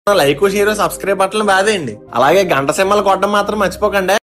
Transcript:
Like share subscribe బట్టలు బాదేయండి. అలాగే గంట సింబల్ కొట్టడం మాత్రం మర్చిపోకండి.